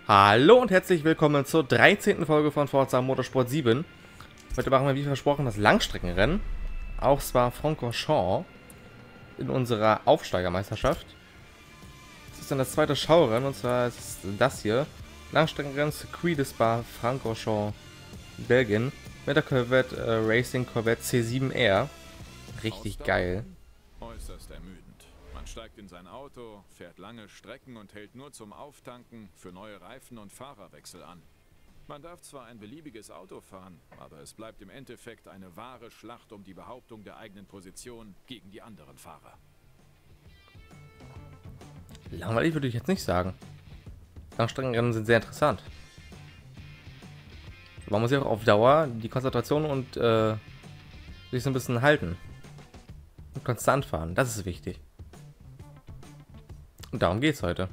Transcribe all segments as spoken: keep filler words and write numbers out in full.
Hallo und herzlich willkommen zur dreizehnten Folge von Forza Motorsport sieben. Heute machen wir, wie versprochen, das Langstreckenrennen. Auch zwar Francorchamps in unserer Aufsteigermeisterschaft. Das ist dann das zweite Schaurennen, und zwar ist das hier. Langstreckenrennen Circuit de Spa-Francorchamps, Belgien. Mit der Corvette äh, Racing Corvette C sieben R. Richtig geil. Äußerst ermüdend. Man steigt in sein Auto, fährt lange Strecken und hält nur zum Auftanken für neue Reifen und Fahrerwechsel an. Man darf zwar ein beliebiges Auto fahren, aber es bleibt im Endeffekt eine wahre Schlacht um die Behauptung der eigenen Position gegen die anderen Fahrer. Langweilig würde ich jetzt nicht sagen. Langstreckenrennen sind sehr interessant. Man muss ja auch auf Dauer die Konzentration und äh, sich so ein bisschen halten. Und konstant fahren, das ist wichtig. Und darum geht's heute.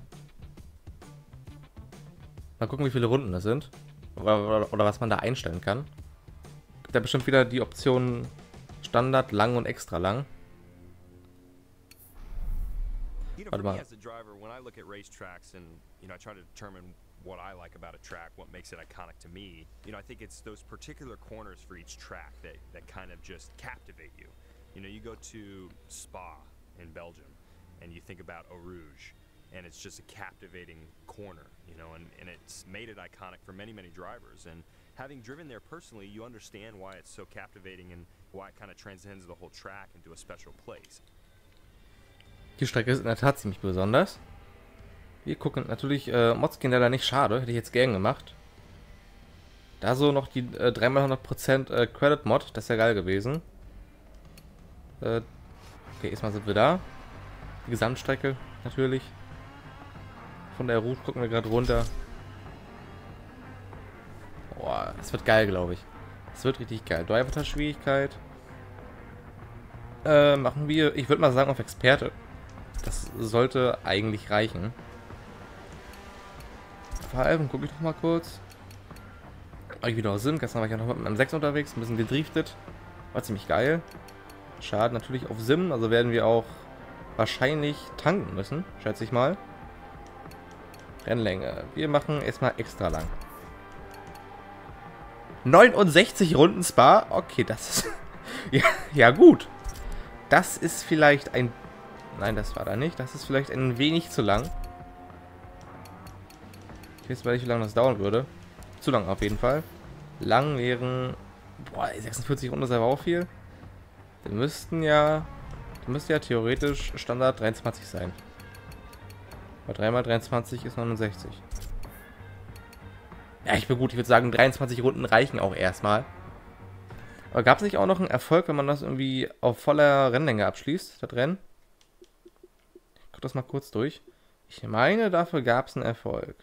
Mal gucken, wie viele Runden das sind. Oder, oder, oder was man da einstellen kann. Gibt ja bestimmt wieder die Optionen Standard, lang und extra lang. You know, for me as a driver, when I look at racetracks and, you know, I try to determine what I like about a track, what makes it iconic to me, you know, I think it's those particular corners for each track that, that kind of just captivate you. You know, you go to Spa in Belgium, and you think about Eau Rouge, and it's just a captivating corner, you know, and, and it's made it iconic for many, many drivers. And having driven there personally, you understand why it's so captivating and why it kind of transcends the whole track into a special place. Die Strecke ist in der Tat ziemlich besonders. Wir gucken natürlich, äh, Mods gehen leider nicht, schade, hätte ich jetzt gern gemacht. Da so noch die äh, dreimal hundert Prozent äh, Credit Mod, das wäre geil gewesen. Äh, okay, erstmal sind wir da. Die Gesamtstrecke natürlich. Von der Route gucken wir gerade runter. Boah, das wird geil, glaube ich. Das wird richtig geil. Driver-Schwierigkeit. Äh, machen wir, ich würde mal sagen, auf Experte. Das sollte eigentlich reichen. Verhalten, gucke ich noch mal kurz. Ob ich wieder aus Sim. Gestern war ich ja noch mit einem sechs unterwegs, ein bisschen gedriftet. War ziemlich geil. Schade natürlich auf Sim, also werden wir auch wahrscheinlich tanken müssen, schätze ich mal. Rennlänge. Wir machen erstmal extra lang. neunundsechzig Runden Spa. Okay, das ist... ja, ja, gut. Das ist vielleicht ein... Nein, das war da nicht. Das ist vielleicht ein wenig zu lang. Ich weiß nicht, wie lange das dauern würde. Zu lang auf jeden Fall. Lang wären... Boah, sechsundvierzig Runden ist aber auch viel. Wir müssten ja... Wir müssten ja theoretisch Standard dreiundzwanzig sein. Bei drei mal dreiundzwanzig ist neunundsechzig. Ja, ich bin gut. Ich würde sagen, dreiundzwanzig Runden reichen auch erstmal. Aber gab es nicht auch noch einen Erfolg, wenn man das irgendwie auf voller Rennlänge abschließt, das Rennen? Ich guck das mal kurz durch. Ich meine, dafür gab es einen Erfolg.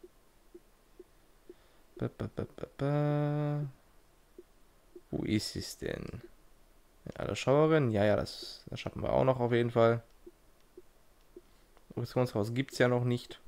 Ba, ba, ba, ba, ba. Wo ist es denn? Alle Schauerinnen? Ja, ja, das, das schaffen wir auch noch auf jeden Fall. Produktionshaus gibt es ja noch nicht.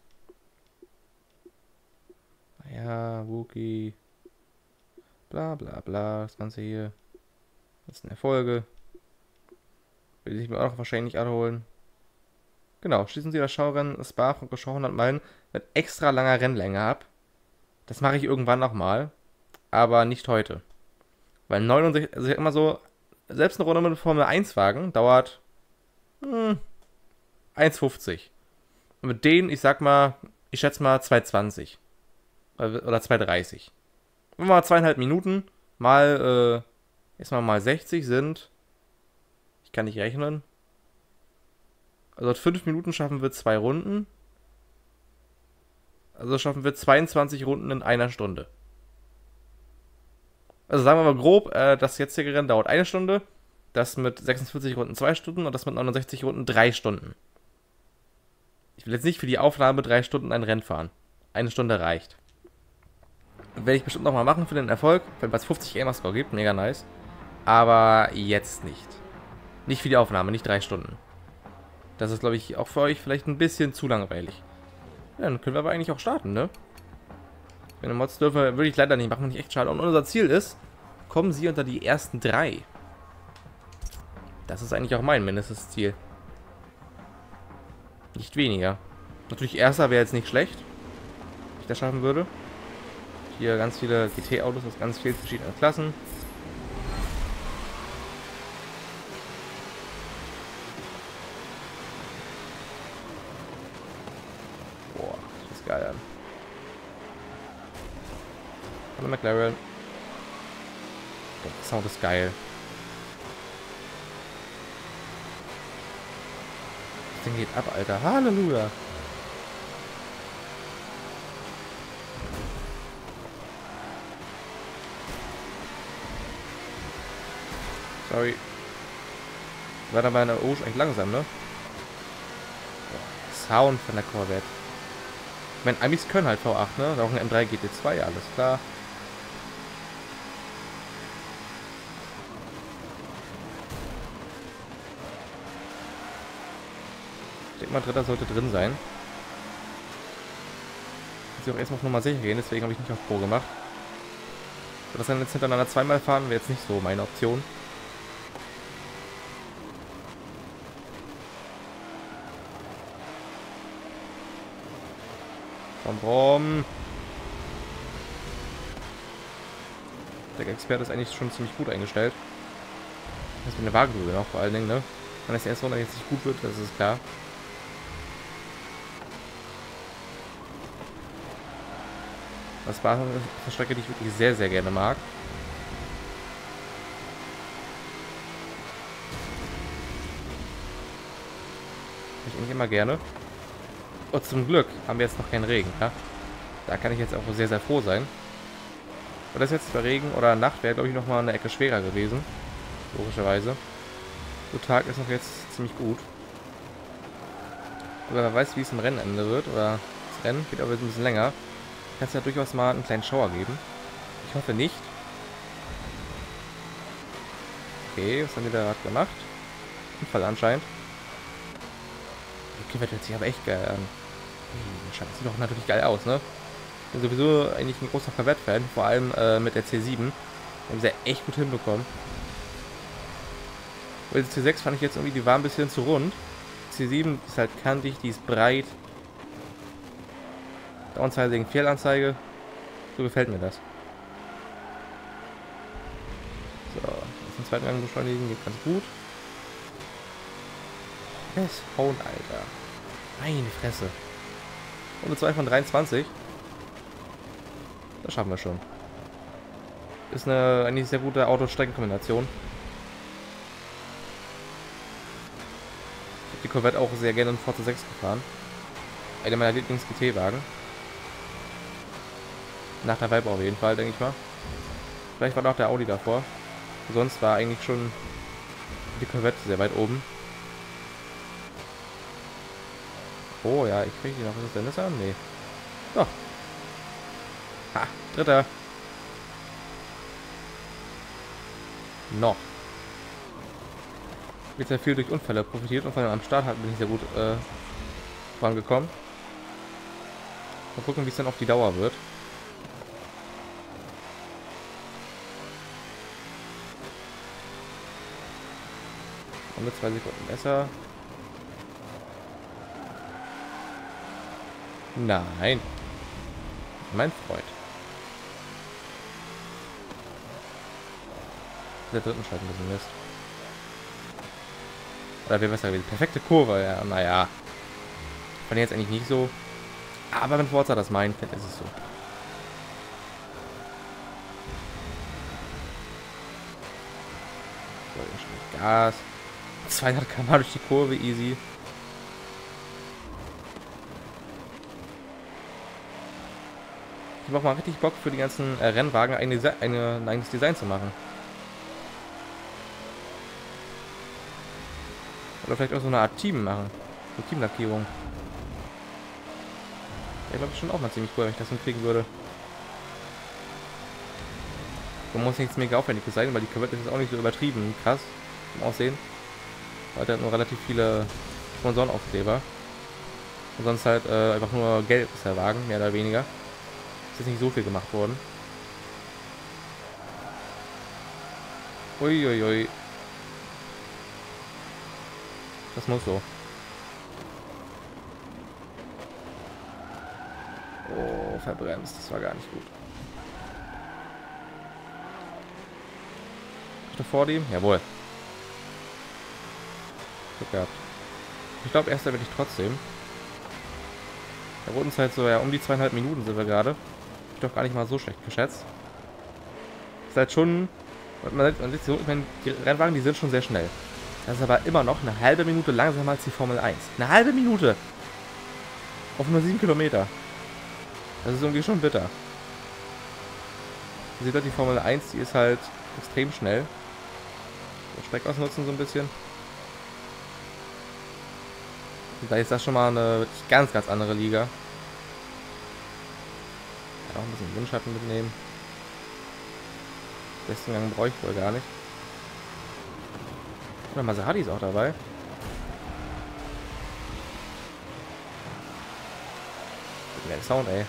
Ja, Wookie. Bla bla bla. Das Ganze hier. Das sind Erfolge. Will ich mir auch wahrscheinlich abholen. Genau, schließen Sie das Schaurennen Spa-Francorchamps hundert Meilen mit extra langer Rennlänge ab. Das mache ich irgendwann nochmal. Aber nicht heute. Weil neunundsechzig, also ich immer so, selbst eine Runde mit einem Formel eins Wagen dauert hm, eins fünfzig. Und mit denen, ich sag mal, ich schätze mal zwei zwanzig. Oder zwei dreißig. Wenn wir mal zweieinhalb Minuten mal, äh, erstmal mal sechzig sind, ich kann nicht rechnen. Also fünf Minuten schaffen wir zwei Runden. Also schaffen wir zweiundzwanzig Runden in einer Stunde. Also sagen wir mal grob, äh, das jetzige Rennen dauert eine Stunde, das mit sechsundvierzig Runden zwei Stunden und das mit neunundsechzig Runden drei Stunden. Ich will jetzt nicht für die Aufnahme drei Stunden ein Rennen fahren. Eine Stunde reicht. Werde ich bestimmt nochmal machen für den Erfolg, wenn es fünfzig Gamerscore gibt, mega nice. Aber jetzt nicht. Nicht für die Aufnahme, nicht drei Stunden. Das ist, glaube ich, auch für euch vielleicht ein bisschen zu langweilig. Ja, dann können wir aber eigentlich auch starten, ne? Wenn wir Mods dürfen, würde ich leider nicht machen, nicht echt schade. Und unser Ziel ist, kommen sie unter die ersten drei. Das ist eigentlich auch mein mindestes Ziel. Nicht weniger. Natürlich erster wäre jetzt nicht schlecht. ich das schaffen würde. Hier ganz viele G T-Autos aus ganz vielen verschiedenen Klassen. Boah, das ist geil an. Hallo McLaren. Der Sound ist geil. Das Ding geht ab, Alter. Halleluja. Sorry. War da meine Orange echt langsam, ne? Boah, Sound von der Corvette. Ich meine, Amis können halt V acht, ne? Auch ein M drei G T zwei, alles klar. Ich denke mal, dritter sollte drin sein. Muss ich auch erstmal auf Nummer sicher gehen, deswegen habe ich nicht auf Pro gemacht. So, das dann jetzt hintereinander zweimal fahren, wäre jetzt nicht so meine Option. Brom, brom. Der Experte ist eigentlich schon ziemlich gut eingestellt. Das ist eine Wagenbrühe noch, vor allen Dingen, ne? Wenn das die erste Runde jetzt nicht gut wird, das ist klar. Das war eine Strecke, die ich wirklich sehr, sehr gerne mag. Ich eigentlich immer gerne. Und zum Glück haben wir jetzt noch keinen Regen. Ja? Da kann ich jetzt auch sehr, sehr froh sein. Und das jetzt bei Regen oder Nacht wäre, glaube ich, noch mal eine Ecke schwerer gewesen. Logischerweise. Der Tag ist noch jetzt ziemlich gut. Aber wer weiß, wie es im Rennen enden wird. Oder das Rennen geht aber ein bisschen länger. Kann es ja durchaus mal einen kleinen Schauer geben. Ich hoffe nicht. Okay, was haben wir da gerade gemacht? Unfall anscheinend. Okay, wird jetzt sich aber echt geil an. Hm, sieht doch natürlich geil aus, ne? Ich bin sowieso eigentlich ein großer Corvette-Fan, vor allem äh, mit der C sieben. Haben sie ja echt gut hinbekommen. Weil die C sechs fand ich jetzt irgendwie, die war ein bisschen zu rund. Die C sieben ist halt kantig, die ist breit. Downzeilige Fehlanzeige. So gefällt mir das. So, jetzt den zweiten Gang beschleunigen, geht ganz gut. Es hauen, Alter. Meine Fresse. Runde zwei von dreiundzwanzig. Das schaffen wir schon. Ist eine eigentlich sehr gute Auto-Strecken-Kombination. Ich habe die Corvette auch sehr gerne in Forza sechs gefahren. Einer meiner Lieblings-G T-Wagen. Nach der Vibe auf jeden Fall, denke ich mal. Vielleicht war noch der Audi davor. Sonst war eigentlich schon die Corvette sehr weit oben. Oh ja, ich kriege die noch. Ist es denn Nissan? Nee. Doch. Ha, dritter. Noch. Wird sehr viel durch Unfälle profitiert und vor allem am Start bin ich sehr gut äh, vorangekommen. Mal gucken, wie es dann auf die Dauer wird. Und mit zwei Sekunden besser. Nein. Mein Freund. Der dritten Schalten ein bisschen Mist. Oder wäre besser gewesen. Perfekte Kurve, ja, naja. Fand ich jetzt eigentlich nicht so. Aber wenn Forza das meint, dann ist es so. So, Gas. zweihundert Kilometer pro Stunde durch die Kurve, easy. Ich habe auch mal richtig Bock für die ganzen äh, Rennwagen eine, eine, ein eigenes Design zu machen. Oder vielleicht auch so eine Art Team machen. So Teamlackierung. Ja, glaube ich schon auch mal ziemlich cool, wenn ich das hinkriegen würde. Man muss nichts mega aufwendiges sein, weil die Corvette ist auch nicht so übertrieben krass im Aussehen. Weil der hat nur relativ viele Sponsorenaufkleber. Und sonst halt äh, einfach nur gelb ist der Wagen, mehr oder weniger. Ist jetzt nicht so viel gemacht worden. Uiuiui. Ui, ui. Das muss so. Oh, verbremst. Das war gar nicht gut. Ich noch vor dem? Jawohl. Glück gehabt. Ich glaube, erster werde ich trotzdem. Der Rundenzeit so, ja, um die zweieinhalb Minuten sind wir gerade. Ich doch gar nicht mal so schlecht geschätzt. Ist halt schon, man sieht, man sieht so, ich meine, die Rennwagen, die sind schon sehr schnell. Das ist aber immer noch eine halbe Minute langsamer als die Formel eins. Eine halbe Minute! Auf nur sieben Kilometer. Das ist irgendwie schon bitter. Ihr seht halt, die Formel eins, die ist halt extrem schnell. So, Streck ausnutzen so ein bisschen. Und da ist das schon mal eine wirklich ganz, ganz andere Liga. Ja, auch ein bisschen Windschatten mitnehmen. Besten Gang brauche ich wohl gar nicht. Oder Maserati ist auch dabei. Der Sound, ey.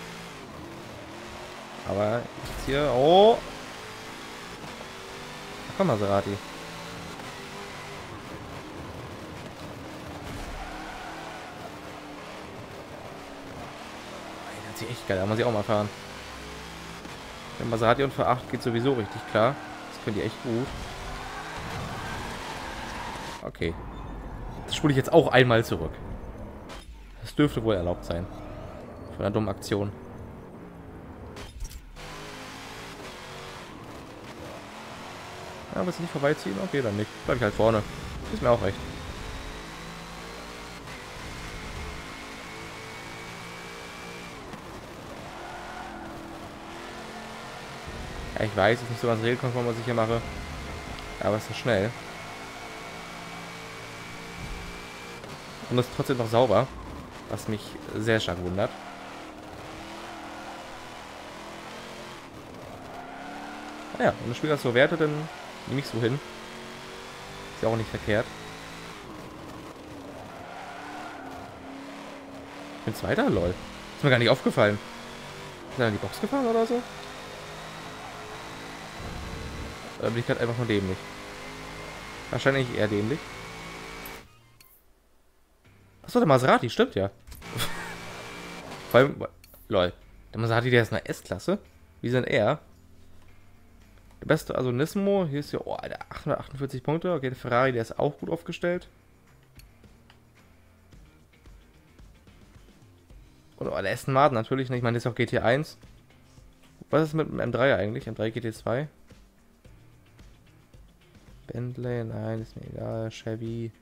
Aber jetzt hier. Oh! Da kommt Maserati. Das ist echt geil, da muss ich auch mal fahren. Der Maserati und für acht geht sowieso richtig klar. Das können die echt gut. Okay. Das spule ich jetzt auch einmal zurück. Das dürfte wohl erlaubt sein. Von einer dummen Aktion. Ja, willst du nicht vorbeiziehen? Okay, dann nicht. Bleib ich halt vorne. Ist mir auch recht. Ja, ich weiß, es ist nicht so ganz regelkonform, was ich hier mache. Aber es ist schnell. Und es ist trotzdem noch sauber. Was mich sehr stark wundert. Naja, wenn das Spiel das so wertet, dann nehme ich so hin. Ist ja auch nicht verkehrt. Ich bin Zweiter, lol. Ist mir gar nicht aufgefallen. Ist er in die Box gefahren oder so? Oder bin ich gerade einfach nur dämlich? Wahrscheinlich eher dämlich. Achso, der Maserati, stimmt ja. Vor allem, lol. Der Maserati, der ist eine S-Klasse. Wie sind er? Der beste, also Nismo, hier ist ja, oh, der achthundertachtundvierzig Punkte. Okay, der Ferrari, der ist auch gut aufgestellt. Und oh, der Aston Martin natürlich, ne? Ich meine, das ist auch G T eins. Was ist mit dem M drei eigentlich? M drei G T zwei? Bentley, nein, ist mir egal. Chevy.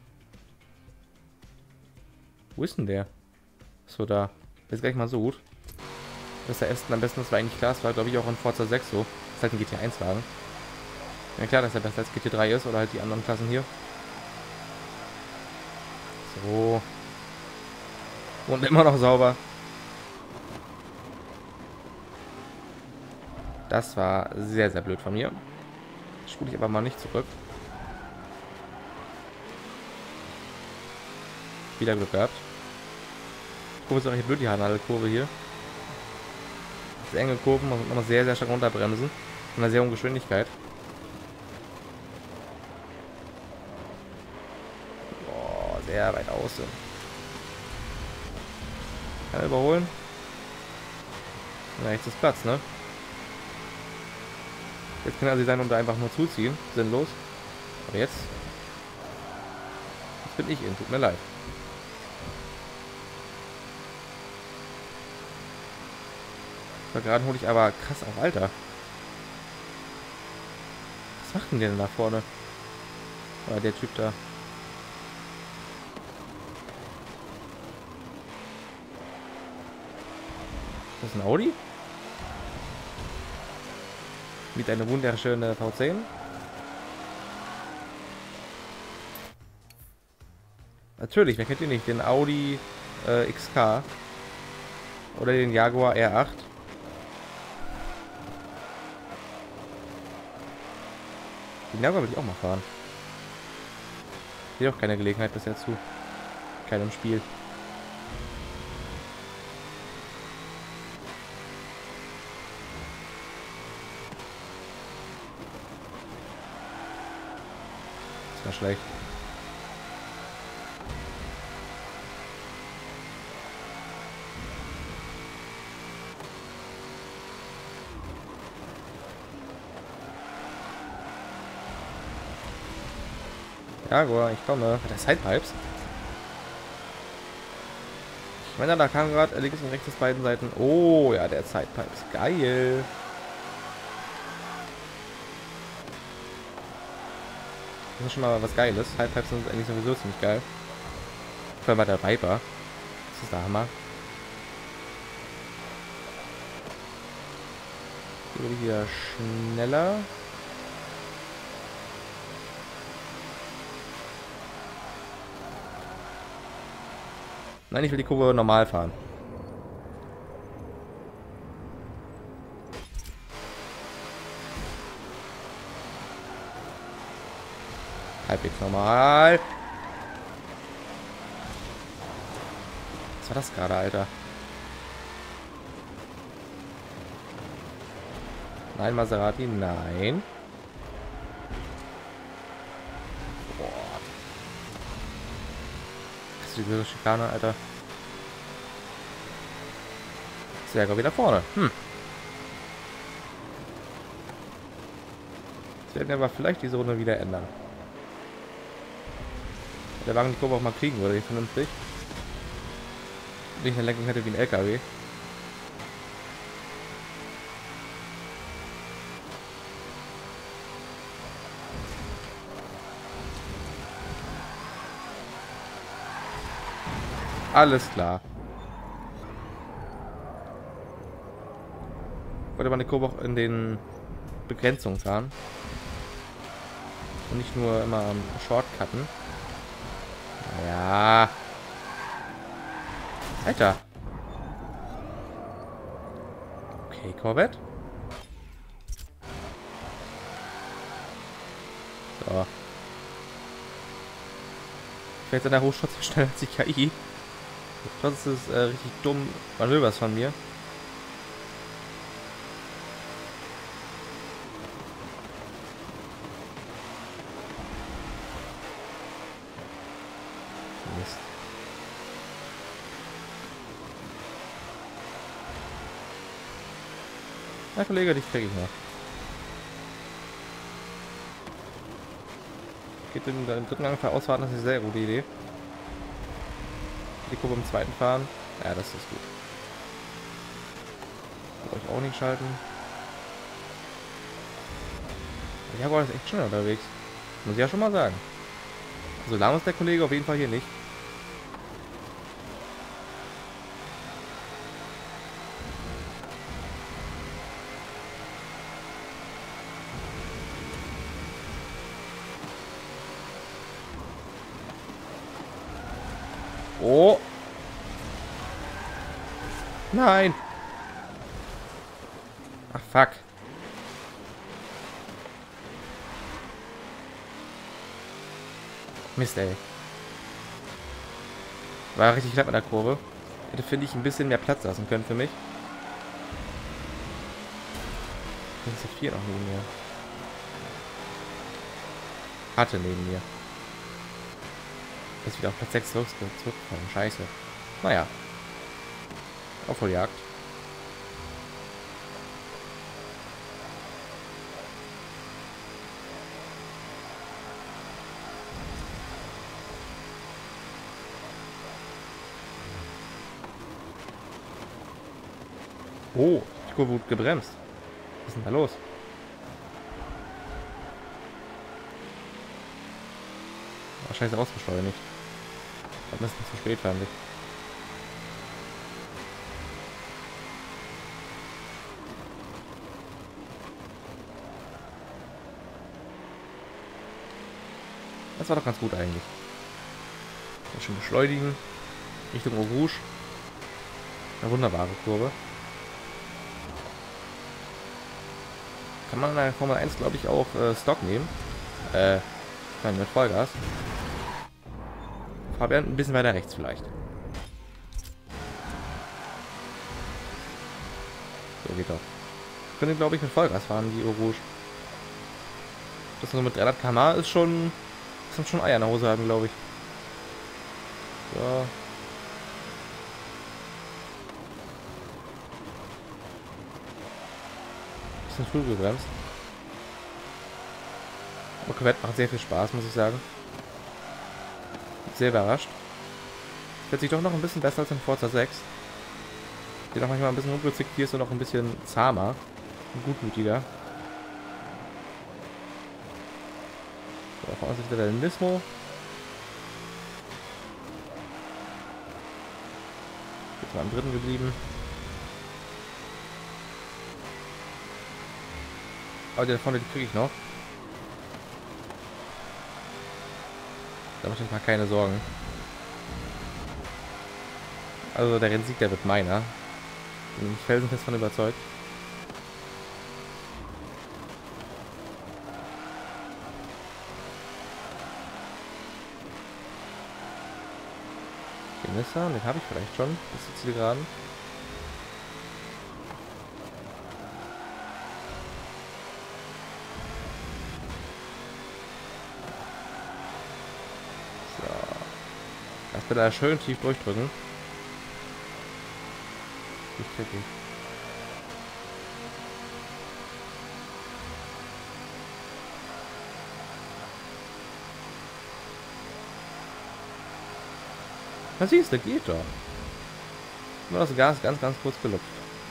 Wo ist denn der? So, da. Der ist gleich mal so gut. Das ist der Aston am besten, das war eigentlich klar. Das war, glaube ich, auch in Forza sechs so. Das ist halt ein G T eins Wagen. Ja klar, dass er besser als G T drei ist oder halt die anderen Klassen hier. So. Und immer noch sauber. Das war sehr, sehr blöd von mir. Spule ich aber mal nicht zurück. Wieder Glück gehabt. Die Kurve ist auch echt blöd, die Hanal-Kurve hier. Das enge Kurven, man muss nochmal sehr, sehr stark runterbremsen. Mit einer sehr hohen Geschwindigkeit. Boah, sehr weit außen. Kann er überholen? Na, jetzt ist Platz, ne? Jetzt kann er sie sein und da einfach nur zuziehen. Sinnlos. Aber jetzt... Jetzt bin ich in. Tut mir leid. Da gerade hole ich aber krass auf, Alter. Was macht denn der denn da vorne? Ah, der Typ da. Das ist ein Audi? Mit einer wunderschönen V zehn. Natürlich, wer kennt ihn nicht? Den Audi äh, X K. Oder den Jaguar R acht. Den Jaguar will ich auch mal fahren. Hier auch keine Gelegenheit bisher zu. Keinem Spiel. Das war schlecht. Jaguar, ich komme. Hat der Sidepipes? Ich meine, da kam gerade links und rechts aus beiden Seiten. Oh, ja, der Sidepipes. Geil. Das ist schon mal was Geiles. Sidepipes sind eigentlich sowieso ziemlich geil. Vor allem bei der Viper. Das ist der Hammer. Hier wird wieder schneller. Nein, ich will die Kurve normal fahren. Halbwegs normal. Was war das gerade, Alter? Nein, Maserati, nein. Boah. Das ist die böse Schikane, Alter. Sehr gut, wieder vorne. Hm. Das werden wir aber vielleicht diese Runde wieder ändern. Der Wagen die Kurve auch mal kriegen würde, vernünftig. Wenn ich eine Lenkung hätte wie ein L K W. Alles klar. Wollte man die Kurve auch in den Begrenzungen fahren. Und nicht nur immer am Shortcutten. Ja. Alter. Okay, Corvette. So. Ich werde in der Hochschutz schneller als die K I. Das ist äh, richtig dumm Manövers von mir. Mist. Na Kollege, dich kriege ich noch. Geht in den dritten Anfang ausfahren, das ist eine sehr gute Idee. Die Kurve im zweiten fahren. Ja, das ist gut. Kann ich auch nicht schalten. Der Jaguar ist echt schnell unterwegs. Muss ich ja schon mal sagen. So lang ist der Kollege auf jeden Fall hier nicht. Oh. Nein. Ach, fuck. Mist, ey. War richtig knapp mit der Kurve. Hätte, finde ich, ein bisschen mehr Platz lassen können für mich. Das ist vier noch neben mir. Hatte neben mir. Jetzt wieder auf Platz sechs zurückfallen. Scheiße. Naja. Aufholjagd. Oh, die Kurve wurde gebremst. Was ist denn da los? Oh, scheiße, ausgeschleunigt. Das ist zu spät, fand ich. Das war doch ganz gut eigentlich. Jetzt schon beschleunigen. Richtung Eau Rouge. Eine wunderbare Kurve. Kann man in der Formel eins, glaube ich, auch äh, Stock nehmen. Äh, nein, mit Vollgas. Fabian, ein bisschen weiter rechts vielleicht. So geht doch. Ich könnte, glaube ich, mit Vollgas fahren, die Eau Rouge. Das nur mit dreihundert Kilometer pro Stunde ist schon... Das sind schon Eier in der Hose haben, glaube ich. So. Bisschen früh gebremst. Aber Corvette macht sehr viel Spaß, muss ich sagen. sehr überrascht. Hört sich doch noch ein bisschen besser als in Forza sechs. Der noch manchmal ein bisschen ungünstig hier ist und noch ein bisschen zahmer und gutmütiger. So, vorne ist wieder der Nismo. Jetzt mal am dritten geblieben. Aber der vorne, die kriege ich noch. Da mache ich mal keine Sorgen. Also der Rennsieg, der wird meiner. Bin ich felsenfest von überzeugt. Den Nissan, den habe ich vielleicht schon. Bis zur Zielgeraden. Das Pedal schön tief durchdrücken. Ich krieg ihn. Was siehst du, geht doch. Nur das Gas ganz, ganz kurz gelupft.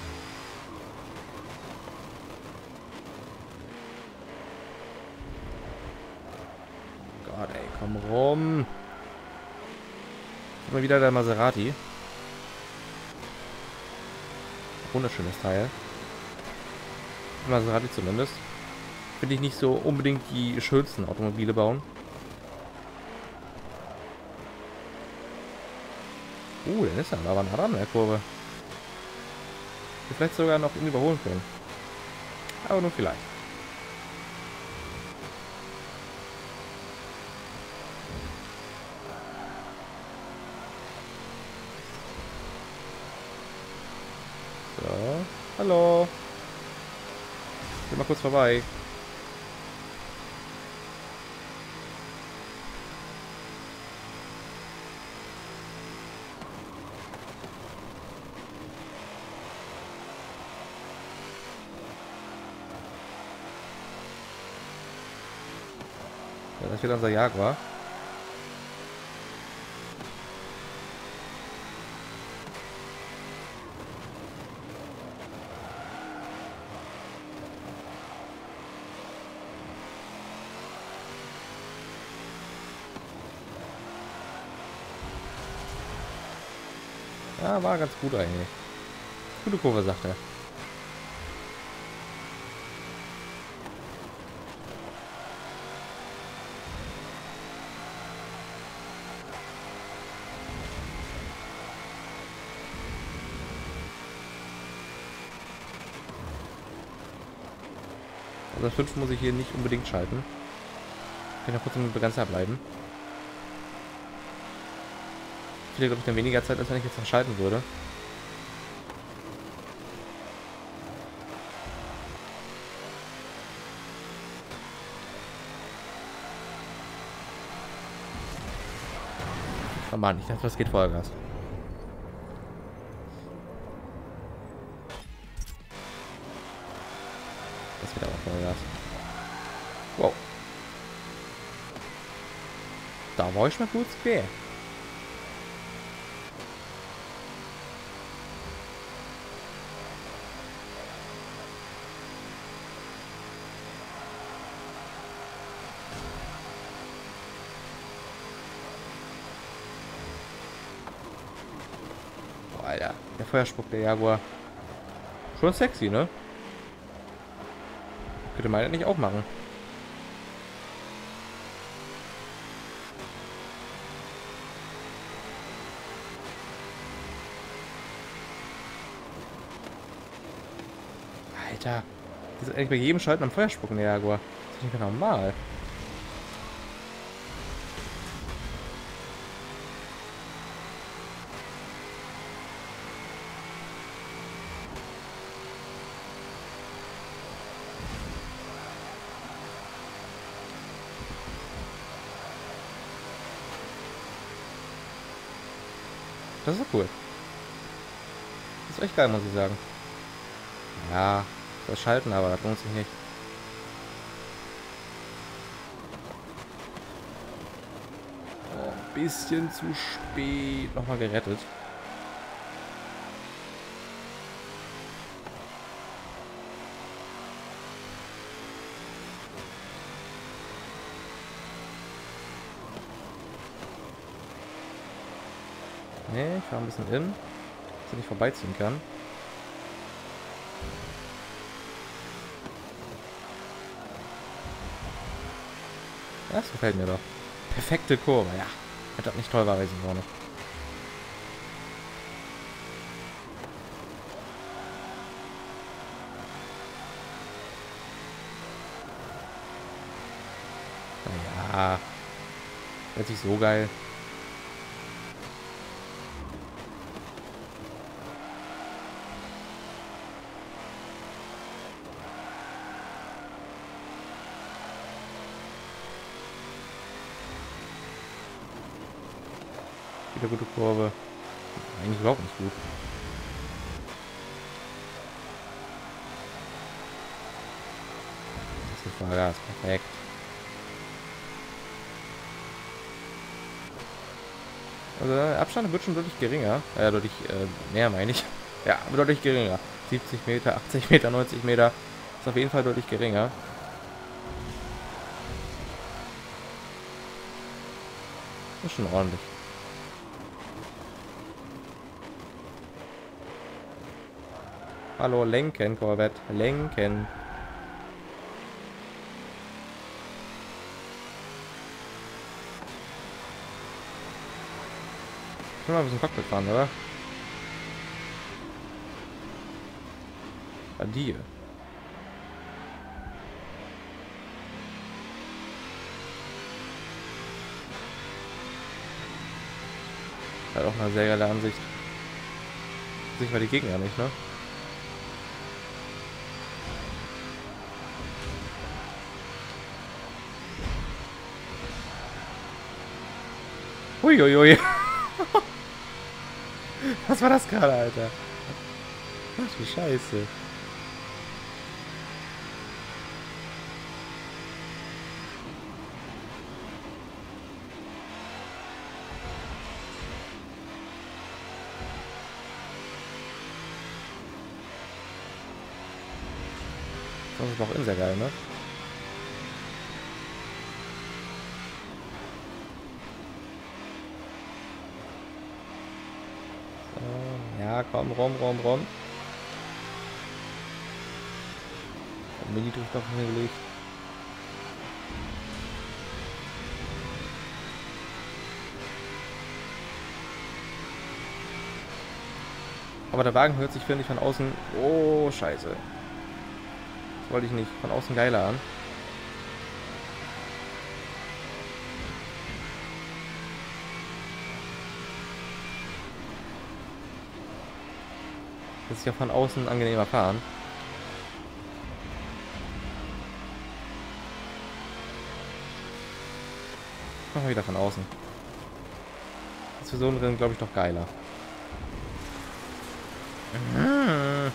Gott, ey, komm rum. Mal wieder der Maserati. Wunderschönes Teil. Maserati zumindest. Finde ich nicht so unbedingt die schönsten Automobile bauen. Uh, der ist ja aber nah dran in der Kurve. Wir vielleicht sogar noch ihn überholen können. Aber nur vielleicht. So, hallo. Geh mal kurz vorbei. Ja, das ist wieder unser Jaguar. Ja, war ganz gut eigentlich. Gute Kurve, sagt er. Also fünf muss ich hier nicht unbedingt schalten. Ich kann ja kurz im Begrenzer bleiben. Ich hätte, glaube ich, dann weniger Zeit, als wenn ich jetzt noch schalten würde. Oh Mann, ich dachte, das geht Vollgas. Das geht aber Vollgas. Wow. Da war ich mal gut quer. Alter, der Feuerspuck, der Jaguar. Schon sexy, ne? Könnte man nicht auch machen. Alter, das ist eigentlich bei jedem Schalten am Feuerspucken, der Jaguar. Das ist nicht mehr normal. Das ist cool. Das ist echt geil, muss ich sagen. Ja, das Schalten, aber das lohnt sich nicht. bisschen zu spät nochmal gerettet. Ne, ich fahre ein bisschen in, dass ich nicht vorbeiziehen kann. Das gefällt mir doch. Perfekte Kurve, ja. Hätte das nicht toll war, weiß ich vorne. Naja. Hört sich so geil. Wieder gute Kurve. Eigentlich überhaupt nicht gut. Das ist Vollgas, perfekt. Also der Abstand wird schon deutlich geringer. Ja, deutlich äh, mehr meine ich. Ja, aber deutlich geringer. siebzig Meter, achtzig Meter, neunzig Meter. Ist auf jeden Fall deutlich geringer. Ist schon ordentlich. Hallo, lenken, Corvette. Lenken. Ich will mal ein bisschen Cockpit fahren, oder? Adie. Hat auch eine sehr geile Ansicht. Sich mal die Gegner nicht, ne? Uiuiui. Was war das gerade, Alter? Ach du Scheiße. Das ist auch in sehr geil, ne? So, ja, komm, rum, rum, rum. Mini-Drift noch hingelegt. Aber der Wagen hört sich, finde ich, von außen... Oh, scheiße. Das wollte ich nicht. Von außen geiler an. Das ist ja von außen angenehmer fahren. Machen wir wieder von außen. Das ist für so ein Rennen, glaube ich, doch geiler. Mhm.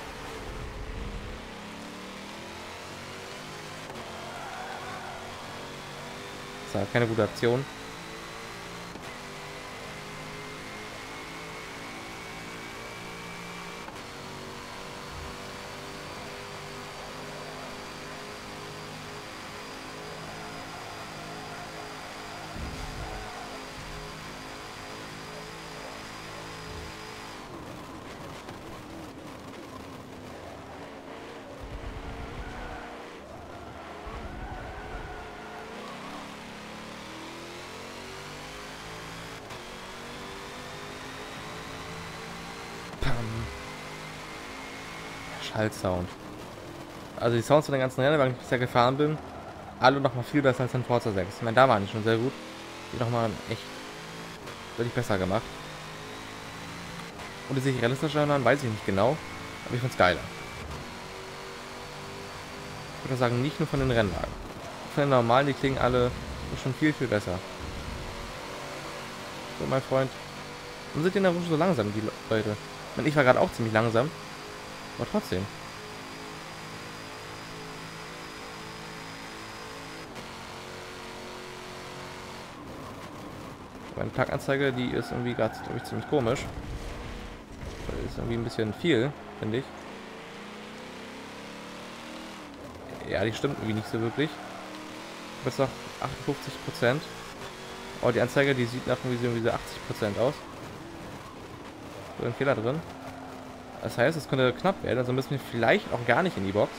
Das war keine gute Aktion. Schallsound. Also die Sounds von den ganzen Rennen, weil ich bisher gefahren bin, alle noch mal viel besser als in Forza sechs. Ich meine, da waren die schon sehr gut. Die noch mal echt deutlich besser gemacht. Und die sich realistischer an, weiß ich nicht genau, aber ich find's geiler. Ich würde sagen, nicht nur von den Rennwagen. Von den normalen, die klingen alle schon viel, viel besser. So, mein Freund. Warum sind die in der Runde so langsam, die Leute? Ich meine, ich war gerade auch ziemlich langsam. Aber trotzdem. Meine Tankanzeige, die ist irgendwie gerade, glaube ich, ziemlich komisch. Das ist irgendwie ein bisschen viel, finde ich. Ja, die stimmt irgendwie nicht so wirklich. Bis noch achtundfünfzig Prozent. Oh, die Anzeige, die sieht nach irgendwie so achtzig Prozent aus. So ein Fehler drin. Das heißt, es könnte knapp werden. Also müssen wir vielleicht auch gar nicht in die Box.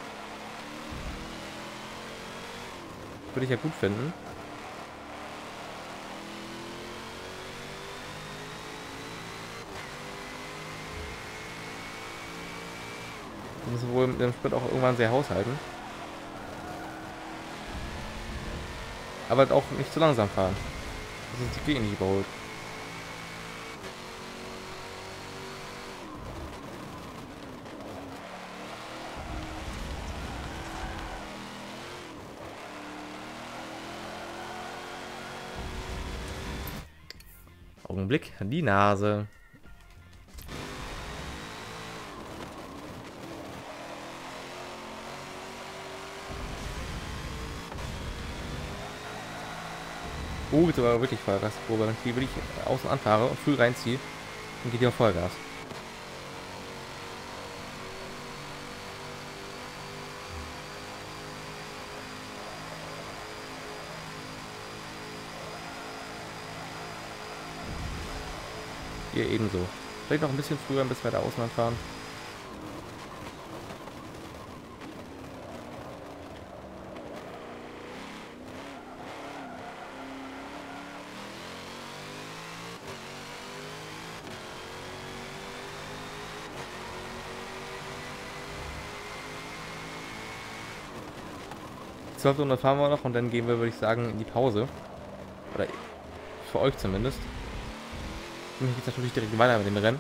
Würde ich ja gut finden. Wir müssen wohl mit dem Sprit auch irgendwann sehr haushalten. Aber halt auch nicht zu langsam fahren. Das ist die Gegend nicht überholt. Augenblick, die Nase. Oh, jetzt aber wirklich Vollgasprobe. Wenn ich die wirklich außen anfahre und früh reinziehe, dann geht die auf Vollgas. Hier ebenso. Vielleicht noch ein bisschen früher, bis wir da außen anfahren. zwölf Runde fahren wir noch und dann gehen wir, würde ich sagen, in die Pause. Oder für euch zumindest. Für mich geht es natürlich direkt weiter mit dem Rennen.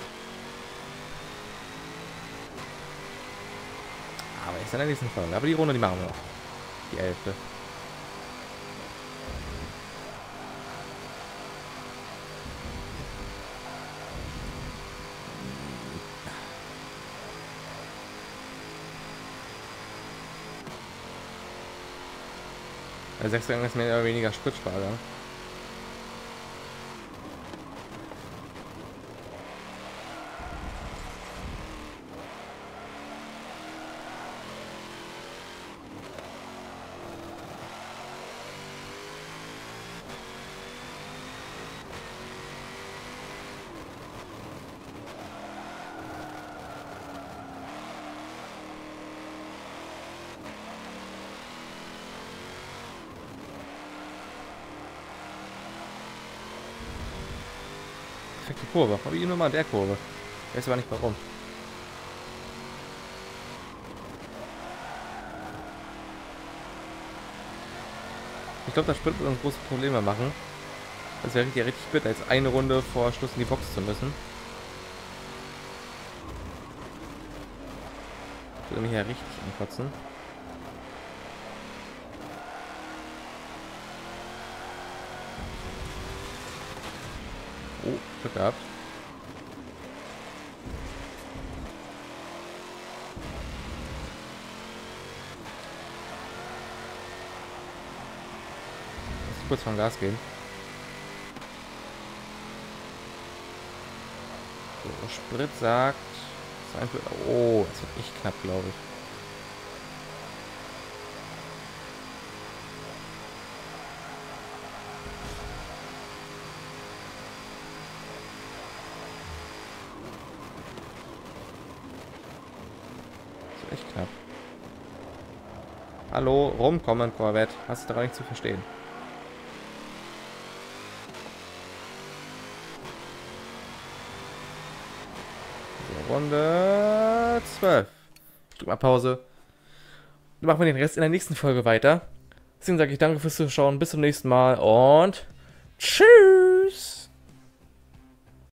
Aber ist in der nächsten Folge. Aber die Runde, die machen wir noch. Die elfte. Der sechste Gang ist mehr oder weniger Spritspargang. Die Kurve, aber hier nur mal der Kurve. Ich weiß aber nicht warum. Ich glaube, das Sprint wird uns große Probleme machen. Das wäre richtig, richtig bitter, jetzt eine Runde vor Schluss in die Box zu müssen. Ich würde mich ja richtig ankotzen. Oh, Glück gehabt. Lass kurz vom Gas gehen. So, Sprit sagt... Oh, das wird echt knapp, glaube ich. Echt knapp. Hallo, rumkommen, Corvette. Hast du da nicht zu verstehen. So, Runde zwölf. Ich drück mal Pause. Dann machen wir den Rest in der nächsten Folge weiter. Deswegen sage ich danke fürs Zuschauen. Bis zum nächsten Mal und tschüss.